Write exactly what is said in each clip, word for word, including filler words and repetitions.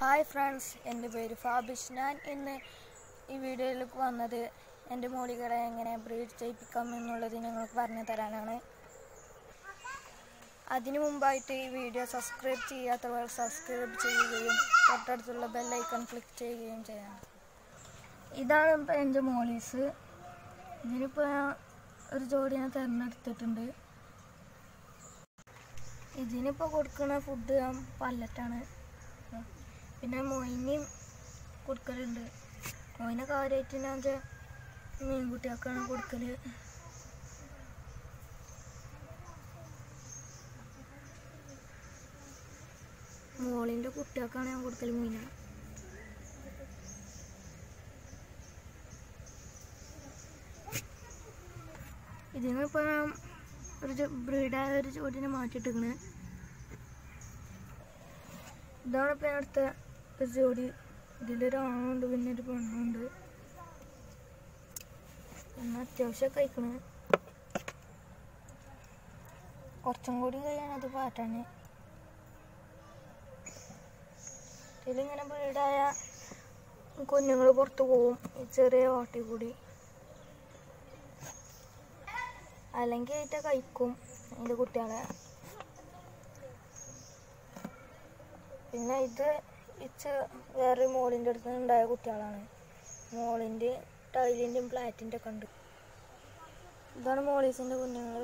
Hi friends, എൻ്റെ പേര് ഫാബിഷ്. ഞാൻ ഇന്ന് ഈ വീഡിയോയിലേക്ക് വന്നത് എൻ്റെ മോളികളെ എങ്ങനെ ബ്രീഡ് ചെയ്യിപ്പിക്കാം എന്നുള്ളത് നിങ്ങൾക്ക് പറഞ്ഞു തരാനാണ്. അതിനു മുമ്പായിട്ട് ഈ വീഡിയോ സബ്സ്ക്രൈബ് ചെയ്യാത്തവർ സബ്സ്ക്രൈബ് ചെയ്യുകയും തൊട്ടടുത്തുള്ള ബെല്ലൈക്കൺ ക്ലിക്ക് ചെയ്യുകയും ചെയ്യണം. ഇതാണ് ഇപ്പോൾ എൻ്റെ മോളീസ്. ഇതിനിപ്പോൾ ഞാൻ ഒരു ജോഡിനെ തിരഞ്ഞെടുത്തിട്ടുണ്ട്. ഇതിനിപ്പോൾ കൊടുക്കുന്ന ഫുഡ് പല്ലറ്റാണ്. പിന്നെ മൊയിനും കൊടുക്കലുണ്ട്. മൊയിനെ കാര്യമായിട്ട് ഞാൻ മീൻകുട്ടികൾക്കാണ് കൊടുക്കൽ. മോളിൻ്റെ കുട്ടികൾക്കാണ് ഞാൻ കൊടുക്കൽ മീന. ഇതിന് ഇപ്പോൾ ഞാൻ ഒരു ബ്രീഡായ ഒരു ജോഡിനെ മാറ്റിയിട്ടിരിക്കണേ. ഇതാണ് ഇപ്പം ഞാൻ അടുത്ത ഒരു ജോഡി. ഇതിലൊരു ആണുണ്ട്, പിന്നെ ഒരു പെണ്ണുണ്ട്. പിന്നെ അത്യാവശ്യം കഴിക്കണേ. കുറച്ചും കൂടി കഴിയാനത് പാറ്റാണ്. ഇതിലിങ്ങനെ ബ്രീഡായ കുഞ്ഞുങ്ങൾ പുറത്ത് പോവും ഈ ചെറിയ ഓട്ടി കൂടി. അല്ലെങ്കിൽ ആയിട്ട് കഴിക്കും അതിൻ്റെ കുട്ടികളെ. പിന്നെ ഇത് ഇച്ച് വേറെ മോളിൻ്റെ അടുത്ത് ഉണ്ടായ കുട്ടികളാണ്. മോളിൻ്റെ ടൈലിൻ്റെയും പ്ലാറ്റിൻ്റെ ഒക്കെ ഉണ്ട്. ഇതാണ് മോളീസിൻ്റെ കുഞ്ഞുങ്ങൾ.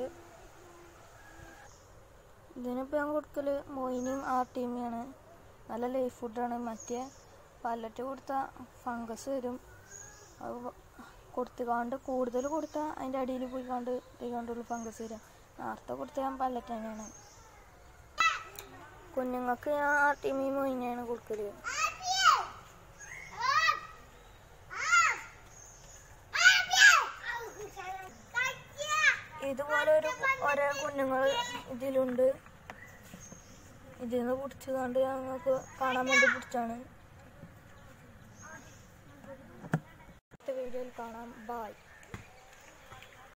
ഇതിനിപ്പോൾ ഞാൻ കൊടുക്കൽ മൊയിനും ആർട്ടീമിയാണ്. നല്ല ലൈഫ് ഫുഡാണ്. മറ്റേ പല്ലറ്റ് കൊടുത്താൽ ഫംഗസ് വരും. അത് കൊടുത്തുകാണ്ട് കൂടുതൽ കൊടുത്താൽ അതിൻ്റെ അടിയിൽ പോയി കണ്ട് പോയിക്കൊണ്ടുള്ള ഫംഗസ് വരും. നേരത്തെ കൊടുത്താൽ ഞാൻ പല്ലറ്റ് തന്നെയാണ്. കുഞ്ഞുങ്ങൾക്ക് ഞാൻ ആർട്ടീമിയും മൊയിനെയാണ് കൊടുക്കൽ. ഇതുപോലെ ഒരു ഓരോ കുഞ്ഞുങ്ങൾ ഇതിലുണ്ട്. ഇതിൽ നിന്ന് പിടിച്ചു കൊണ്ട് ഞങ്ങൾക്ക് കാണാൻ വേണ്ടി പിടിച്ചാണ്. അടുത്ത വീഡിയോയിൽ കാണാം. ബായ്.